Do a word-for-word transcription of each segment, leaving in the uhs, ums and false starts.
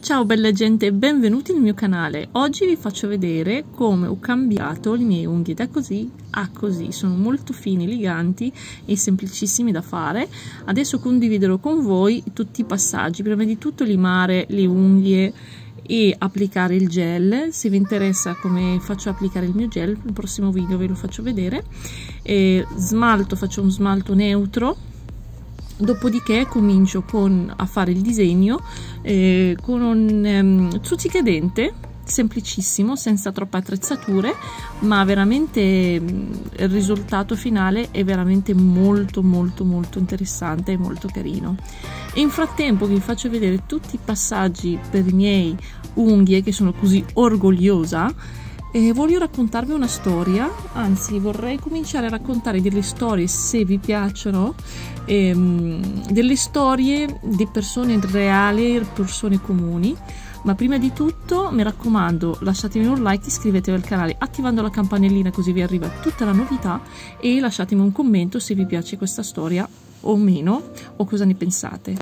Ciao bella gente, benvenuti nel mio canale. Oggi vi faccio vedere come ho cambiato le mie unghie da così a così. Sono molto fini, eleganti e semplicissimi da fare. Adesso condividerò con voi tutti i passaggi. Prima di tutto limare le unghie e applicare il gel. Se vi interessa come faccio applicare il mio gel, nel prossimo video ve lo faccio vedere. E smalto, faccio un smalto neutro. Dopodiché comincio con, a fare il disegno eh, con un um, zuzzicadente semplicissimo, senza troppe attrezzature, ma veramente um, il risultato finale è veramente molto molto molto interessante e molto carino. E in frattempo vi faccio vedere tutti i passaggi per i miei unghie, che sono così orgogliosa. E voglio raccontarvi una storia, anzi vorrei cominciare a raccontare delle storie, se vi piacciono, ehm, delle storie di persone reali, persone comuni. Ma prima di tutto mi raccomando, lasciatemi un like, iscrivetevi al canale attivando la campanellina così vi arriva tutta la novità, e lasciatemi un commento se vi piace questa storia o meno, o cosa ne pensate.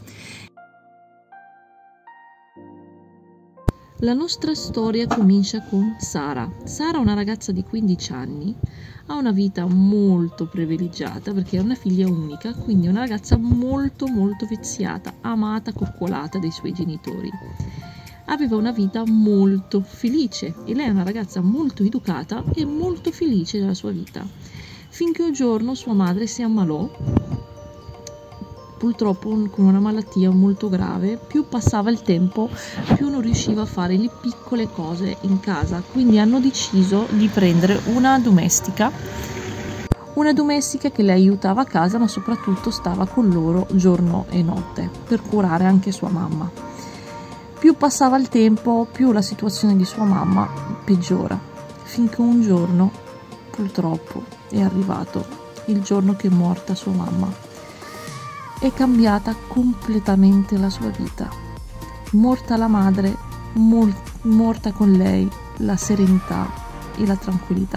La nostra storia comincia con Sara. Sara è una ragazza di quindici anni, ha una vita molto privilegiata perché è una figlia unica, quindi è una ragazza molto molto viziata, amata, coccolata dai suoi genitori. Aveva una vita molto felice e lei è una ragazza molto educata e molto felice della sua vita, finché un giorno sua madre si ammalò, purtroppo con una malattia molto grave. Più passava il tempo, più non riusciva a fare le piccole cose in casa, quindi hanno deciso di prendere una domestica, una domestica che le aiutava a casa, ma soprattutto stava con loro giorno e notte per curare anche sua mamma. Più passava il tempo, più la situazione di sua mamma peggiora, finché un giorno, purtroppo, è arrivato il giorno che è morta sua mamma. È cambiata completamente la sua vita. Morta la madre, mol, morta con lei la serenità e la tranquillità.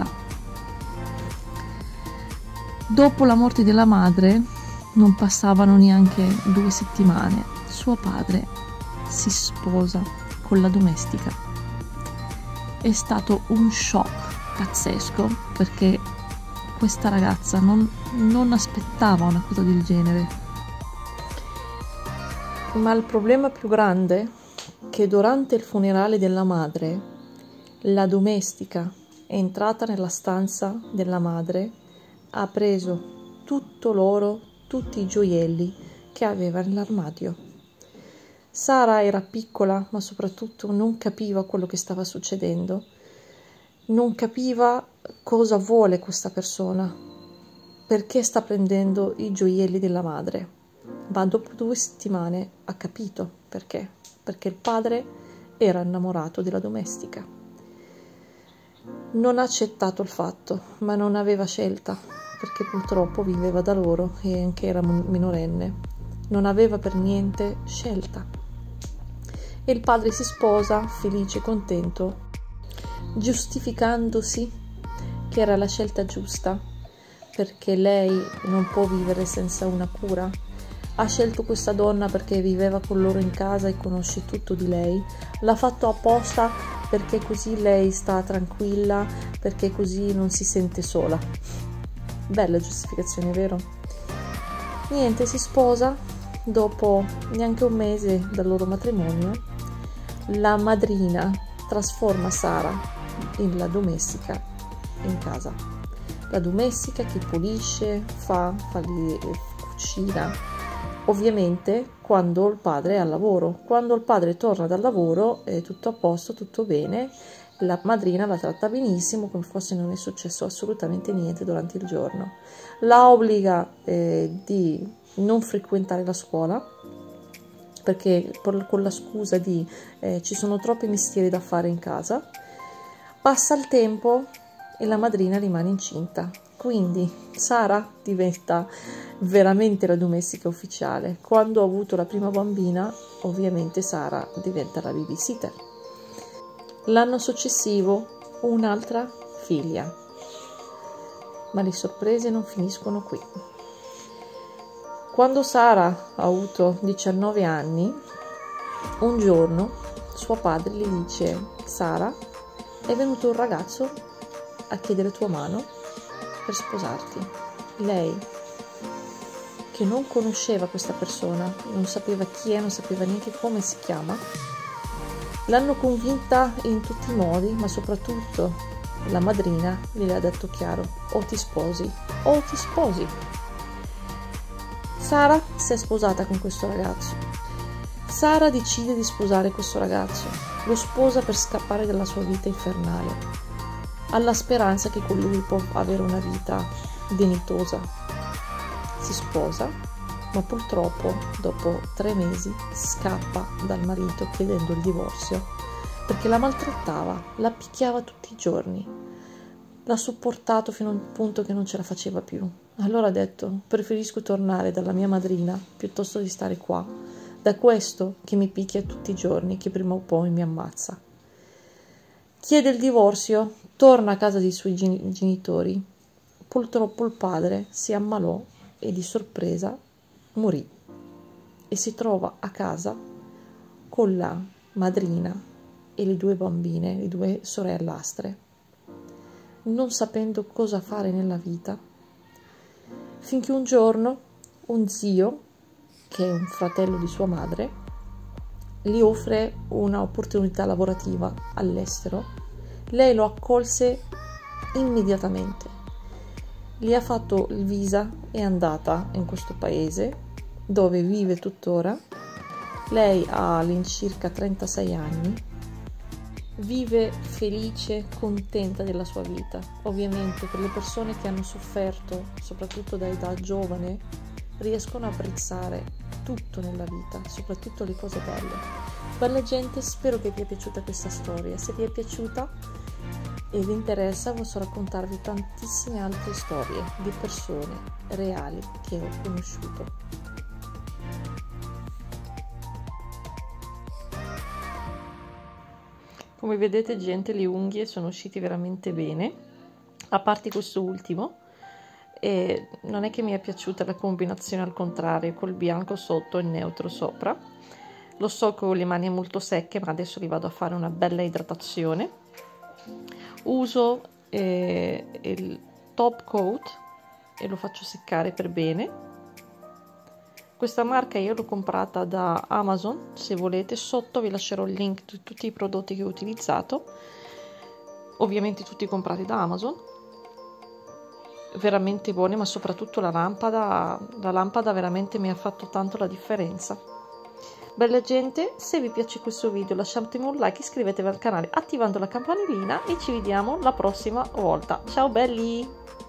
Dopo la morte della madre non passavano neanche due settimane, suo padre si sposa con la domestica. È stato un shock pazzesco perché questa ragazza non, non aspettava una cosa del genere. Ma il problema più grande è che durante il funerale della madre, la domestica è entrata nella stanza della madre, ha preso tutto l'oro, tutti i gioielli che aveva nell'armadio. Sara era piccola, ma soprattutto non capiva quello che stava succedendo, non capiva cosa vuole questa persona, perché sta prendendo i gioielli della madre. Ma dopo due settimane ha capito perché, perché il padre era innamorato della domestica. Non ha accettato il fatto, ma non aveva scelta, perché purtroppo viveva da loro e anche era minorenne. Non aveva per niente scelta. E il padre si sposa, felice e contento, giustificandosi che era la scelta giusta, perché lei non può vivere senza una cura. Ha scelto questa donna perché viveva con loro in casa e conosce tutto di lei. L'ha fatto apposta perché così lei sta tranquilla, perché così non si sente sola. Bella giustificazione, vero? Niente, si sposa. Dopo neanche un mese dal loro matrimonio, la madrina trasforma Sara in la domestica in casa. La domestica che pulisce, fa, fa le, cucina. Ovviamente quando il padre è al lavoro, quando il padre torna dal lavoro è tutto a posto, tutto bene, la madrina la tratta benissimo, come fosse non è successo assolutamente niente durante il giorno. La obbliga eh, di non frequentare la scuola, perché con la scusa di eh, ci sono troppi mestieri da fare in casa. Passa il tempo e la madrina rimane incinta. Quindi Sara diventa veramente la domestica ufficiale. Quando ha avuto la prima bambina, ovviamente Sara diventa la babysitter. L'anno successivo un'altra figlia. Ma le sorprese non finiscono qui. Quando Sara ha avuto diciannove anni, un giorno suo padre gli dice: Sara, è venuto un ragazzo a chiedere tua mano per sposarti. Lei, che non conosceva questa persona, non sapeva chi è, non sapeva neanche come si chiama, l'hanno convinta in tutti i modi, ma soprattutto la madrina le ha detto chiaro: o ti sposi o ti sposi. Sara si è sposata con questo ragazzo. Sara decide di sposare questo ragazzo, lo sposa per scappare dalla sua vita infernale, alla speranza che con lui può avere una vita dignitosa. Si sposa, ma purtroppo dopo tre mesi scappa dal marito chiedendo il divorzio perché la maltrattava, la picchiava tutti i giorni, l'ha sopportato fino a un punto che non ce la faceva più. Allora ha detto: preferisco tornare dalla mia madrina piuttosto di stare qua, da questo che mi picchia tutti i giorni, che prima o poi mi ammazza. Chiede il divorzio, torna a casa dei suoi genitori. Purtroppo il padre si ammalò e di sorpresa morì e si trova a casa con la madrina e le due bambine, le due sorellastre, non sapendo cosa fare nella vita, finché un giorno un zio, che è un fratello di sua madre, gli offre un'opportunità lavorativa all'estero. Lei lo accolse immediatamente, gli ha fatto il visa, è andata in questo paese dove vive tuttora. Lei ha all'incirca trentasei anni, vive felice, contenta della sua vita. Ovviamente per le persone che hanno sofferto, soprattutto da età giovane, riescono a apprezzare tutto nella vita, soprattutto le cose belle. Bella gente, spero che vi è piaciuta questa storia. Se vi è piaciuta e vi interessa, posso raccontarvi tantissime altre storie di persone reali che ho conosciuto. Come vedete, gente, le unghie sono uscite veramente bene, a parte questo ultimo. E non è che mi è piaciuta la combinazione al contrario, col bianco sotto e il neutro sopra. Lo so che ho le mani molto secche, ma adesso li vado a fare una bella idratazione. Uso eh, il top coat e lo faccio seccare per bene. Questa marca io l'ho comprata da Amazon, se volete sotto vi lascerò il link di tutti i prodotti che ho utilizzato, ovviamente tutti comprati da Amazon. Veramente buone, ma soprattutto la lampada, la lampada veramente mi ha fatto tanto la differenza. Bella gente, se vi piace questo video lasciatemi un like, iscrivetevi al canale attivando la campanellina e ci vediamo la prossima volta. Ciao belli!